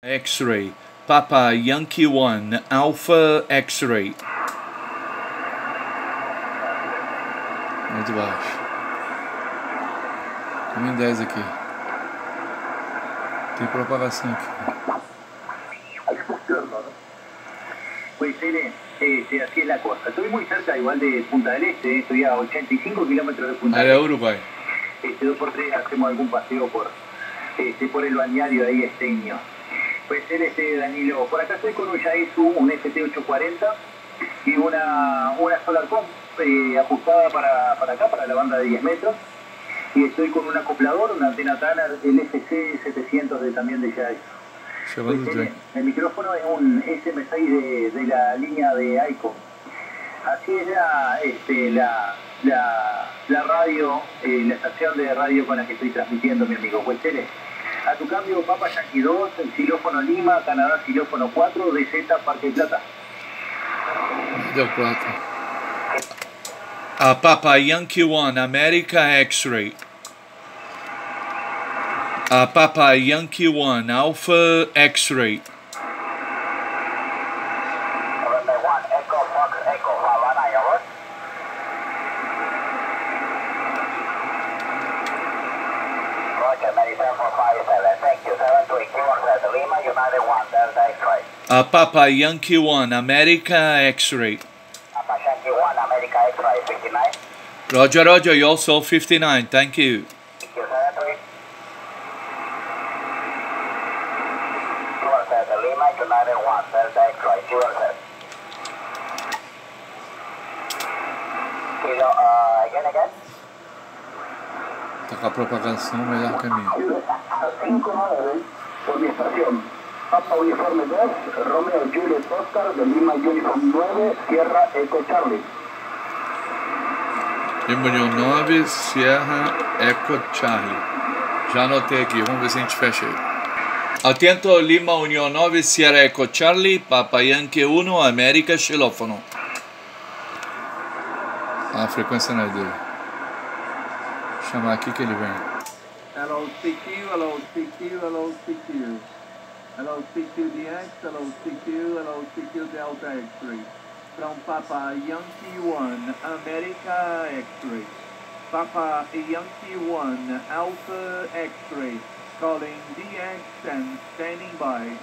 X-ray, Papa Yankee 1, Alpha X-ray. Muito baixo. Caminho 10 aqui. Tem propagação aqui. Pues así es la cosa. Estoy muy cerca igual de Punta del Este, estoy a 85 kilómetros de Punta del Área Este. Uruguay. 2x3 hacemos algún paseo por el balneario ahí esteño. Pues Danilo, por acá estoy con un Yaesu, un ST840 y una Solarcom ajustada para acá, para la banda de 10 metros. Y estoy con un acoplador, una antena Tanner, el FC700 también de Yaesu. Pues el micrófono es un SM6 de la línea de Icon. Así es la radio, la estación de radio con la que estoy transmitiendo, mi amigo. Pues a tu cambio, Papa Yankee 2, el xilófono Lima, Canadá xilófono 4, DZ Parque Plata. Deu 4. Papa Yankee 1, America X-ray. Papa Yankee 1, Alpha X-ray. Papa Yankee 1, America X-ray. Papa Yankee 1, America X-ray, 59. Roger, Roger, you also 59, thank you. Thank you, 73. Delta Lima, United 1, Delta X-ray, Kilo, again? Tá com a propagação melhor que a minha. 59 por mi estación. Papa Uniforme 2, Romeo Juliet Oscar, de Lima Uniform 9, Sierra Eco Charlie. Lima União 9, Sierra Eco Charlie. Já anotei aqui, vamos ver se a gente fecha aí. Atento, Lima Unión 9, Sierra Eco Charlie, Papa Yankee 1, América xilófono. A frequência não é dele. Vou chamar aqui que ele vem. Hello CQ, hello CQ, hello CQ. Hello CQ DX, hello CQ, hello CQ Delta X-ray. From Papa Yankee 1, America X-ray. Papa Yankee 1, Alpha X-ray. Calling DX and standing by.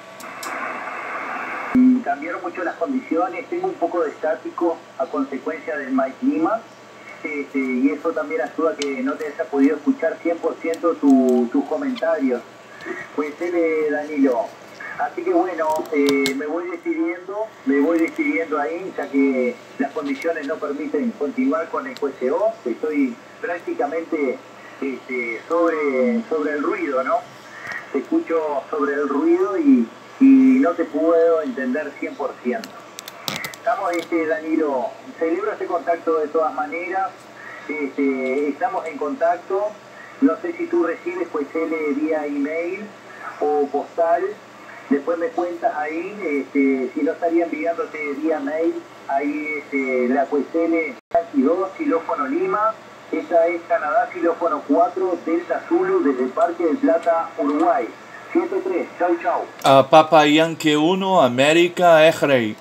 Cambiaron mucho las condiciones, tengo un poco de estático a consecuencia del Mike Lima. Y eso también ayuda a que no te haya podido escuchar 100% tus comentarios. Pues Danilo. Así que bueno, me voy decidiendo ahí, ya que las condiciones no permiten continuar con el QSO. Estoy prácticamente sobre el ruido, ¿no? Te escucho sobre el ruido y no te puedo entender 100%. Estamos, Danilo, celebro este contacto de todas maneras, estamos en contacto, no sé si tú recibes vía email o postal, después me cuentas ahí, si no estaría enviándote vía mail, ahí la QSL Yankee 2, xilófono Lima, esta es Canadá xilófono 4, Delta Zulu desde Parque del Plata, Uruguay, 73, chau chau. Papa Yankee 1, América X-ray.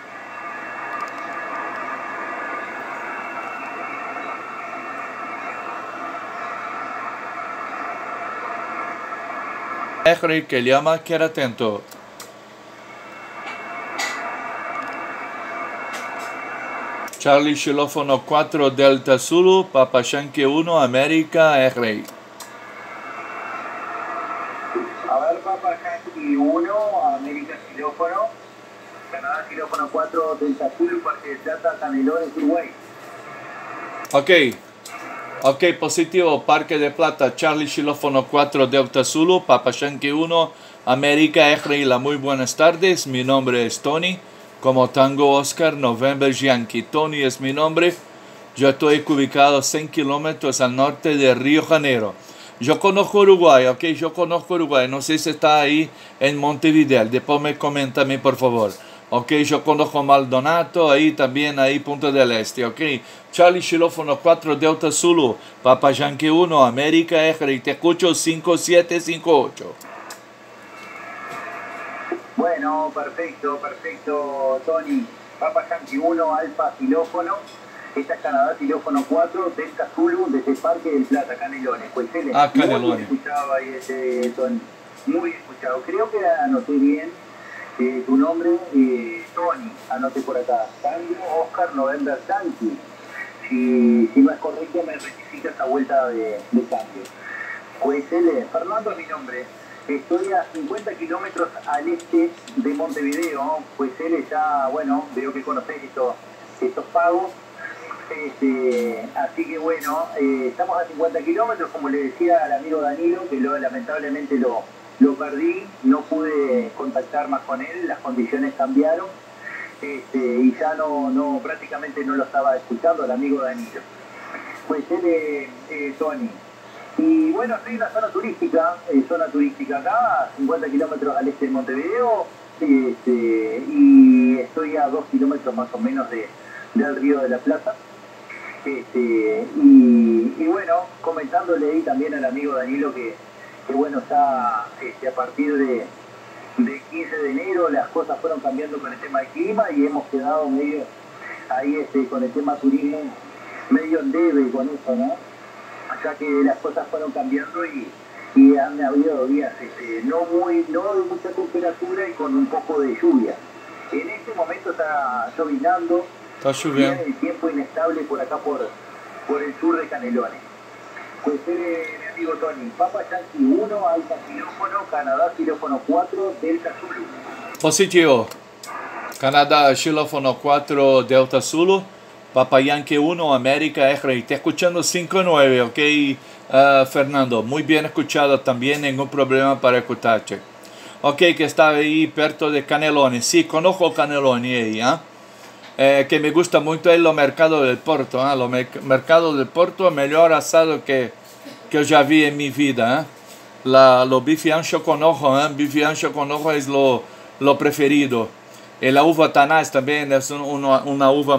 X-ray que llama, queda atento. Charlie xilófono 4 Delta Zulu, Papa Yankee 1, América X-ray. A ver, Papa Yankee 1, América xilófono, Canadá xilófono 4 Delta Zulu, Parque de Plata, Canelones, Uruguay. Ok, positivo, Parque de Plata, Charlie xilófono 4 Delta Zulu, Papa Yankee 1, América X-ray. Muy buenas tardes, mi nombre es Tony. Como Tango Oscar, November Yankee. Tony es mi nombre. Yo estoy ubicado 100 kilómetros al norte de Río Janeiro. Yo conozco Uruguay, ok. Yo conozco Uruguay. No sé si está ahí en Montevideo. Después me coméntame, por favor. Ok, yo conozco Maldonado, ahí también, ahí Punta del Este. Ok, Charlie xilófono 4 Delta Zulu, Papa Yankee 1, América X-ray. Te escucho 5758. Bueno, perfecto, perfecto, Tony. Papa Yankee 1, Alfa Xilófono. Esta es Canadá Xilófono 4, Delta Zulu, desde Parque del Plata, Canelones. Pues él Ah, Canelones. muy escuchado ahí ese Tony. Muy escuchado. Creo que anoté bien tu nombre, Tony. Anoté por acá. Tango Oscar November Yankee. Si no es correcto, me rectifica esa vuelta de cambio. Pues él, Fernando es mi nombre. Estoy a 50 kilómetros al este de Montevideo. Pues él ya, bueno, veo que conocéis estos pagos. Así que bueno, estamos a 50 kilómetros, como le decía al amigo Danilo, que lamentablemente lo perdí, no pude contactar más con él, las condiciones cambiaron, y ya no prácticamente no lo estaba escuchando al amigo Danilo. Pues él, Tony. Y bueno, estoy en la zona turística acá, a 50 kilómetros al este de Montevideo, y estoy a 2 kilómetros más o menos del Río de la Plata. Y bueno, comentándole ahí también al amigo Danilo que bueno, está a partir de 15 de enero las cosas fueron cambiando con el tema del clima y hemos quedado medio ahí con el tema turismo medio en debe con eso, ¿no? Ya que las cosas fueron cambiando y han habido días no de mucha temperatura y con un poco de lluvia. En este momento está llovinando. Está lloviendo. El tiempo inestable por acá, por el sur de Canelones. Pues mi amigo Tony, Papa Yankee 1, Alfa Xilófono, Canadá Xilófono 4, Delta Zulu. Positivo. Canadá Xilófono 4, Delta Zulu. Papa Yankee 1, América X-Ray. Está escuchando 5-9, ok, Fernando. Muy bien escuchado también, ningún problema para escucharte. Ok, que está ahí perto de Canelones. Sí, conozco Canelones ahí, ¿ah? Que me gusta mucho es los mercados del Porto. Los mercados del Porto, mejor asado que yo ya vi en mi vida. Lo bife ancho con ojo. Bife ancho con ojo es lo preferido. Y la uva Tanás también es una uva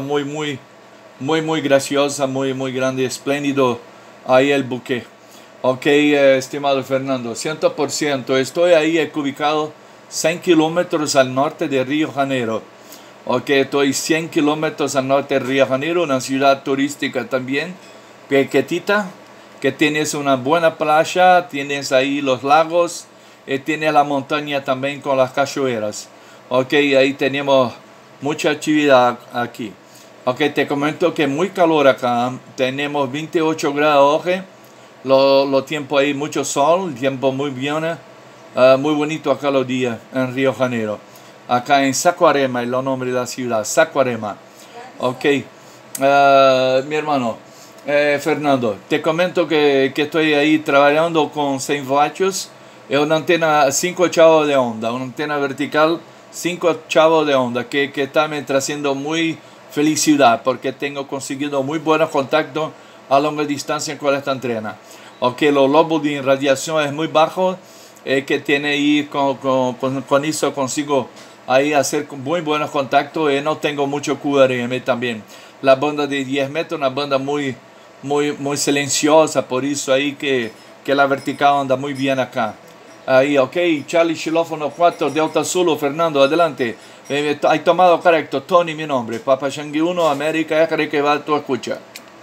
muy graciosa, muy grande, espléndido. Ahí el buque. Ok, estimado Fernando, 100%. Estoy ahí ubicado 100 kilómetros al norte de Río de Janeiro. Ok, estoy 100 kilómetros al norte de Río de Janeiro, una ciudad turística también, pequeñita, que tienes una buena playa, tienes ahí los lagos, y tienes la montaña también con las cachoeiras. Ok, ahí tenemos mucha actividad aquí. Ok, te comento que muy calor acá, tenemos 28 grados hoy, los tiempos ahí, mucho sol, tiempo muy bien, muy bonito acá los días en Río de Janeiro. Acá en Saquarema, es el nombre de la ciudad, Saquarema. Ok, mi hermano, Fernando, te comento que estoy ahí trabajando con 100 vatios, es una antena 5 chavos de onda, una antena vertical 5 chavos de onda, que está me trayendo muy felicidad, porque tengo conseguido muy buenos contactos a larga distancia con esta antena. Ok, los lobos de irradiación es muy bajo, que tiene ahí, con eso consigo ahí hacer muy buenos contactos y no tengo mucho QRM también. La banda de 10 metros, una banda muy silenciosa, por eso ahí que la vertical anda muy bien acá. Ahí, ok, Charlie Xilófono 4, Delta Zulu, Fernando, adelante. Hay tomado correcto, Tony mi nombre, Papa Yankee 1, América X-Ray, que va a tu escucha.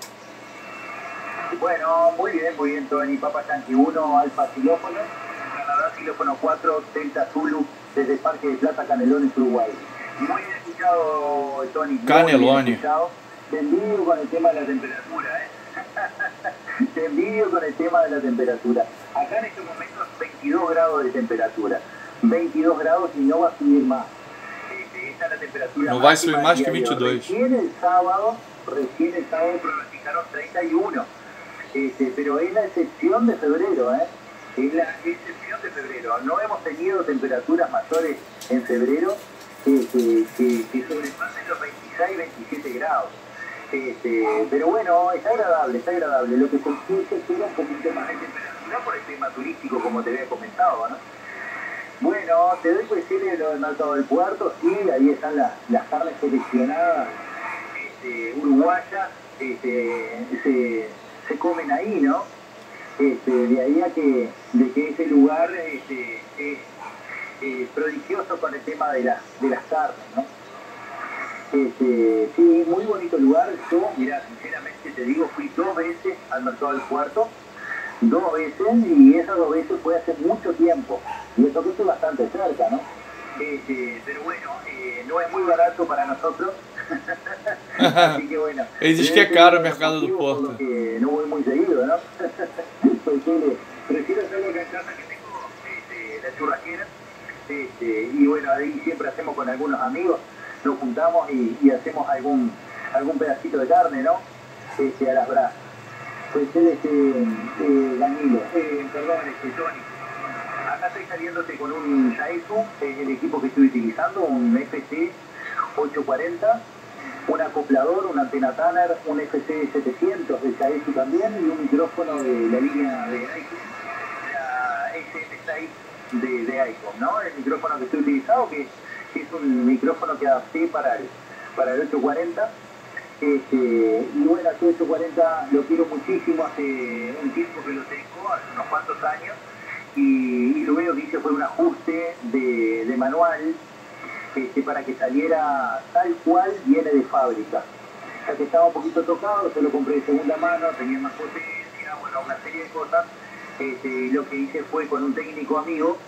Bueno, muy bien, Tony, Papa Yankee 1, Alfa Xilófono, Canadá Xilófono 4, Delta Zulu, desde el Parque de Plata, Canelones, Uruguay. Muy bien escuchado, Tony. Canelones. Te envidio con el tema de la temperatura, Te envidio con el tema de la temperatura. Acá en estos momentos 22 grados de temperatura. 22 grados y no va a subir más. Esta es la temperatura. No va a subir más que 22. Recién el sábado pronosticaron 31. Pero es la excepción de febrero, Es la excepción de febrero. No hemos tenido temperaturas mayores en febrero que sobrepasen los 26, 27 grados. Pero bueno, está agradable. Lo que se exige es un poquito más de temperatura por el tema turístico, como te había comentado, ¿no? Bueno, te doy cuestiones de lo del mercado del puerto, sí, ahí están las carnes seleccionadas uruguayas, se comen ahí, ¿no? De ahí de que ese lugar prodigioso con el tema de las carnes, ¿no? Sí, muy bonito lugar. Yo, mira, sinceramente te digo, fui 2 veces al Mercado del Puerto, 2 veces, y esas 2 veces fue hace mucho tiempo, y esto que estoy bastante cerca, ¿no? Pero bueno, no es muy barato para nosotros, así que bueno. Dice que é caro o Mercado do Porto. No voy muy seguido, ¿no? Porque prefiero hacerlo acá en casa, que tengo la churrasquera, y bueno, ahí siempre hacemos con algunos amigos, nos juntamos y hacemos algún pedacito de carne, ¿no? A las brasas. Pues Danilo, perdón, Tony. Acá estoy saliéndote con un Yaesu, el equipo que estoy utilizando, un FC 840, un acoplador, una antena Tanner, un FC 700 de Yaesu también, y un micrófono de la línea de Icon, la SM6 de Icon, ¿no? El micrófono que estoy utilizando, que es un micrófono que adapté para el 840. Y bueno, este 840 lo quiero muchísimo, hace un tiempo que lo tengo, hace unos cuantos años, y lo veo que hice fue un ajuste de manual para que saliera tal cual viene de fábrica. Ya que estaba un poquito tocado, se lo compré de segunda mano, tenía más potencia, bueno, una serie de cosas. Lo que hice fue con un técnico amigo,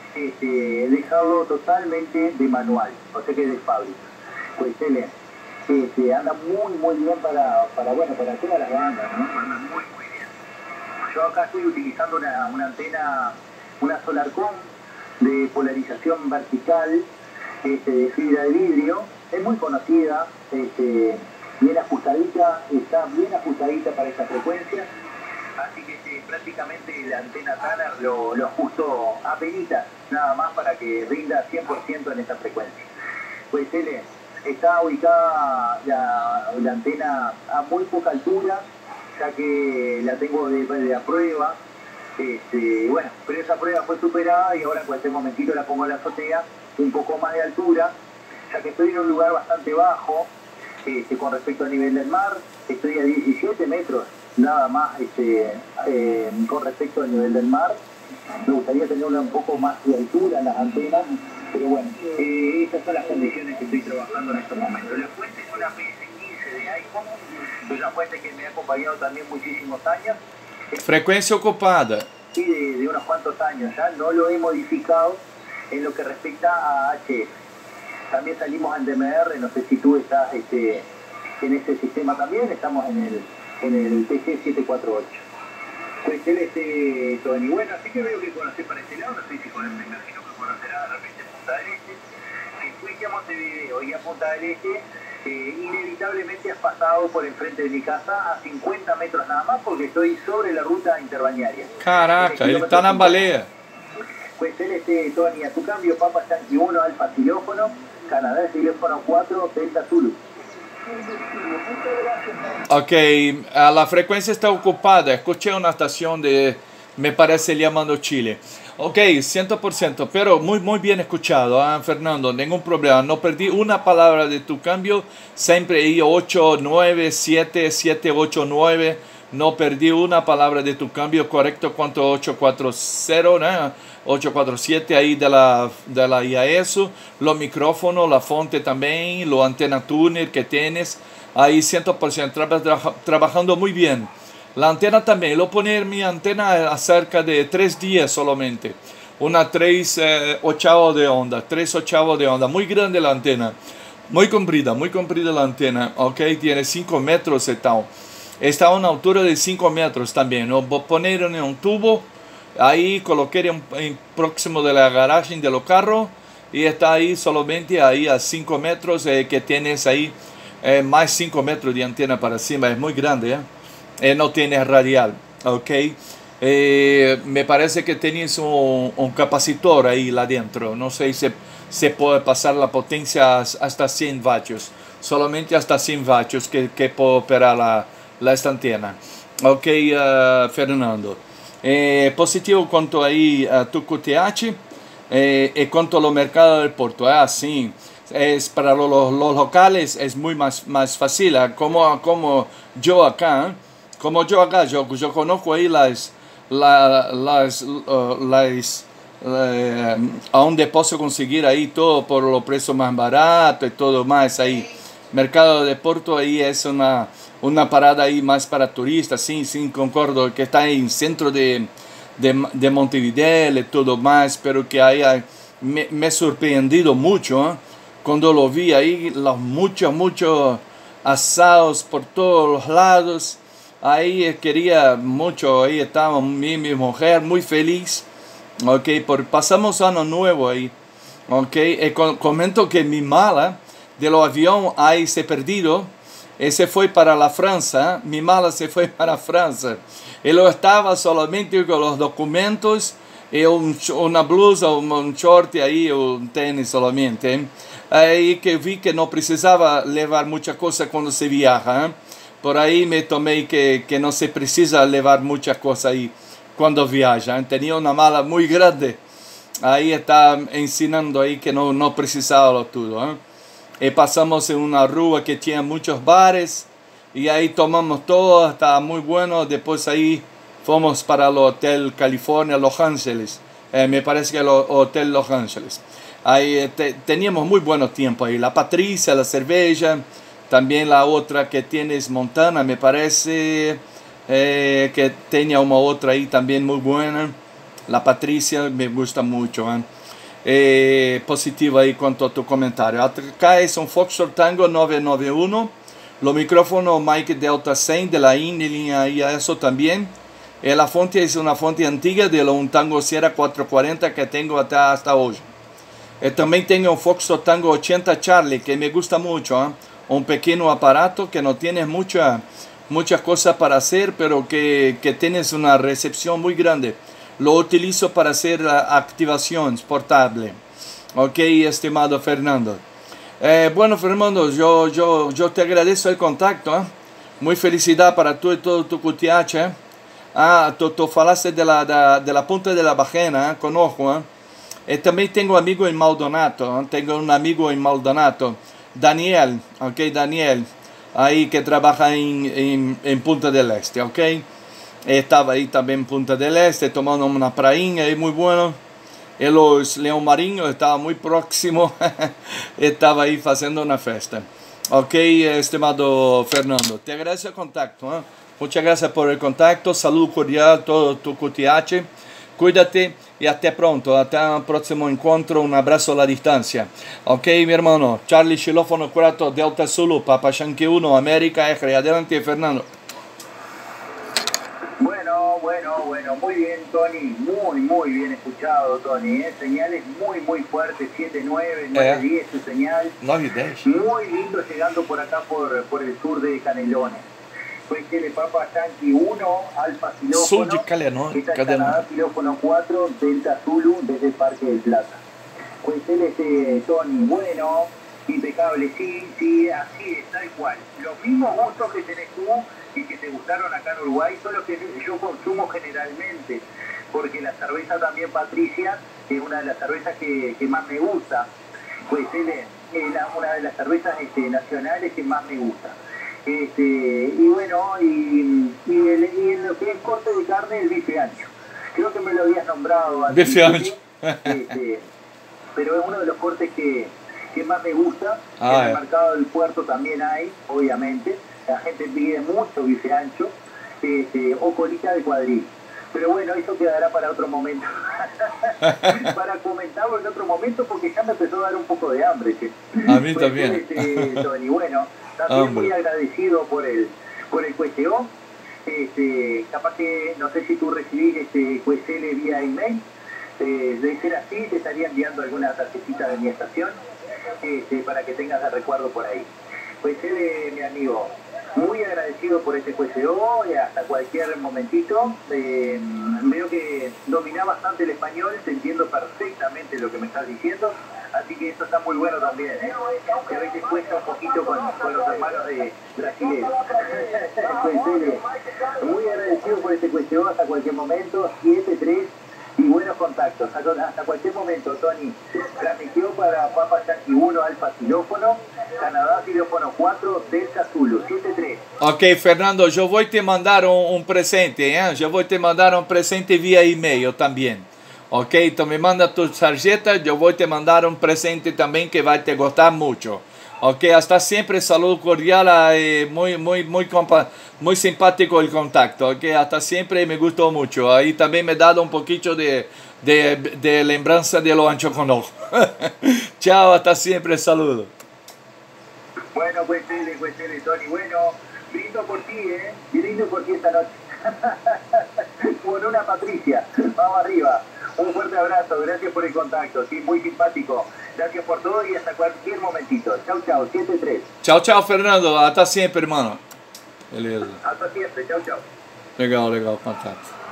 dejarlo totalmente de manual, o sea que de fábrica. Pues anda muy bien para todas las bandas, ¿no? Anda muy bien. Yo acá estoy utilizando una antena, una Solarcom de polarización vertical, de fibra de vidrio. Es muy conocida, bien ajustadita, está bien ajustadita para esa frecuencia. Así que prácticamente la antena Tanner lo ajusto a penitas, nada más para que rinda 100% en esta frecuencia. Pues está ubicada la antena a muy poca altura, ya que la tengo de a prueba. Bueno, pero esa prueba fue superada y ahora en cualquier momentito la pongo en la azotea, un poco más de altura, ya que estoy en un lugar bastante bajo con respecto al nivel del mar. Estoy a 17 metros nada más con respecto al nivel del mar. Me gustaría tener un poco más de altura en las antenas, pero bueno, esas son las condiciones que estoy trabajando en estos momentos. La fuente es una PS15 de iPhone, es una fuente que me ha acompañado también muchísimos años. Frecuencia ocupada. Sí, de unos cuantos años ya, no lo he modificado en lo que respecta a HF. También salimos en DMR, no sé si tú estás en ese sistema también, estamos en el TG748. Pues Tony, bueno, así que veo que conocés para este lado, no sé si me imagino que conocerás de repente Punta del Este. Si fuiste a Montevideo y a Punta del Este, inevitablemente has pasado por enfrente de mi casa a 50 metros nada más, porque estoy sobre la ruta interbañaria. Caraca, ele tá na baleia. Pues Tony, a tu cambio, Papa Yankee 1, Alfa Xilófono, Canadá, Xilófono 4, Delta Zulu. Ok, la frecuencia está ocupada. Escuché una estación de, me parece, llamando Chile. Ok, 100%, pero muy bien escuchado, Fernando, ningún problema. No perdí una palabra de tu cambio. Siempre ahí 8, 9, 7, 7, 8, 9. No perdí una palabra de tu cambio, correcto, cuanto 840, ¿no? 847 ahí de la IAESO, los micrófonos, la fonte también, los antena tuner que tienes, ahí 100%, trabajando muy bien. La antena también, lo poner mi antena a cerca de 3 días solamente, una 3 octavos de onda, 3 octavos de onda, muy grande la antena, muy comprida la antena, ok, tiene 5 metros y tal. Está a una altura de 5 metros también, ¿no? Voy a poner en un tubo, ahí coloqué en próximo de la garaje de los carros y está ahí solamente ahí a 5 metros que tienes ahí más 5 metros de antena para encima, es muy grande, no tiene radial, ok. Me parece que tienes un capacitor ahí adentro, no sé si se puede pasar la potencia hasta 100 vatios, solamente hasta 100 vatios que puede operar esta antena. Ok, Fernando. Positivo quanto aí tu QTH e quanto ao mercado del Porto. Sim, para los locales es muy más fácil. Como yo acá, yo conozco ahí las donde puedo conseguir ahí todo por los precios más baratos y todo más ahí. Mercado de Porto ahí es una parada ahí más para turistas, sí, concordo, que está en centro de Montevideo y todo más, pero que ahí me sorprendido mucho, ¿eh? Cuando lo vi ahí, los muchos asados por todos los lados. Ahí quería mucho, ahí estaba mi mujer muy feliz. Ok, pasamos año nuevo ahí. Ok, comento que mi mala del avión ahí se perdido. Se fue para la Francia. Mi mala se fue para Francia. Él estaba solamente con los documentos y una blusa, un short ahí, un tenis solamente. Ahí que vi que no precisaba llevar muchas cosas cuando se viaja. Por ahí me tomé que no se precisa llevar muchas cosas ahí cuando viaja. Tenía una mala muy grande. Ahí está enseñando ahí que no precisaba todo. Y pasamos en una rúa que tiene muchos bares. Y ahí tomamos todo, estaba muy bueno. Después ahí fuimos para el Hotel California Los Ángeles. Me parece que el Hotel Los Ángeles. Ahí teníamos muy buenos tiempos ahí. La Patricia, la cerveza. También la otra que tienes Montana, me parece que tenía una otra ahí también muy buena. La Patricia me gusta mucho. Positivo ahí cuanto a tu comentario. Acá es un Foxtrot Tango 991. Los micrófonos Mike Delta 100 de la línea y eso también. La fuente es una fuente antigua de un Tango Sierra 440 que tengo hasta hoy. También tengo un Foxtrot Tango 80 Charlie que me gusta mucho. Un pequeño aparato que no tienes muchas cosas para hacer, pero que tienes una recepción muy grande. Lo utilizo para hacer activaciones portables. Ok, estimado Fernando. Bueno, Fernando, yo te agradezco el contacto. Muy felicidad para tú y todo tu QTH. Tú falaste de la punta de la bajena, conozco. También tengo amigos en Maldonado. Tengo un amigo en Maldonado. Daniel, ok, Daniel, ahí que trabaja en Punta del Este, ok. Estaba ahí también en Punta del Este tomando una prainha ahí muy bueno. Y los León Marinho estaba muy próximo, estaba ahí haciendo una fiesta. Ok, estimado Fernando, te agradezco el contacto. Muchas gracias por el contacto, salud cordial, todo tu QTH. Cuídate y hasta pronto, hasta el próximo encuentro, un abrazo a la distancia. Ok, mi hermano, Charlie Xilófono 4, Delta Zulu, Papa Yankee 1, América, Eje, adelante Fernando. Bueno, muy bien Tony, muy bien escuchado Tony, señales muy fuertes, 7-9, 9-10 su señal, 9-10. Muy lindo llegando por acá por el sur de Canelones. Fue que le Papa Yankee 1, Alfa Xilófono, Sur de Canelones, Canadá Xilófono 4, Delta Zulu desde el Parque del Plata. Pues él Tony, bueno, impecable, sí, así es, tal cual. Los mismos gustos que tenés tú y que te gustaron acá en Uruguay son los que yo consumo generalmente, porque la cerveza también Patricia es una de las cervezas que más me gusta. Pues él es una de las cervezas nacionales que más me gusta. Y bueno, y en lo que es corte de carne, el bife ancho. Creo que me lo habías nombrado antes. Bife ancho. Pero es uno de los cortes que más me gusta. En el mercado del puerto también hay, obviamente. La gente pide mucho bife ancho o colita de cuadril. Pero bueno, eso quedará para otro momento. Para comentarlo en otro momento, porque ya me empezó a dar un poco de hambre. A mí también. Tony, bueno, también muy agradecido por el QSO. Capaz que, no sé si tú recibís QSL vía email. De ser así, te estaría enviando alguna tarjetita de mi estación para que tengas el recuerdo por ahí. QSL, mi amigo, muy agradecido por este QSO y hasta cualquier momentito. Veo que dominás bastante el español, te entiendo perfectamente lo que me estás diciendo, así que eso está muy bueno también, que a veces cuesta un poquito con los hermanos de brasileños. Muy agradecido por este QSO hasta cualquier momento, 7-3 y buenos contactos. Hasta cualquier momento, Tony. Transmitió para Papa Yankee 1, Alfa Xilófono, Canadá Xilófono 4, Delta Zulu, 7-3. Ok, Fernando, yo voy a te mandar un presente, yo voy a te mandar un presente vía email también. Ok, tú me mandas tu tarjeta, yo voy a te mandar un presente también que va a te gustar mucho. Ok, hasta siempre, saludo cordial, muy simpático el contacto. Ok, hasta siempre, me gustó mucho. Ahí también me he dado un poquito de lembranza de lo ancho con ojo. Chao, hasta siempre, saludo. Bueno, pues Tony. Bueno, brindo por ti, brindo por ti esta noche. Por una Patricia. Vamos arriba. Un fuerte abrazo, gracias por el contacto, sí, muy simpático. Gracias por todo y hasta cualquier momentito. Chau, chau, 7-3. Chao, chao, Fernando. Hasta siempre, hermano. Hasta siempre, chau, chau. Legal, fantástico.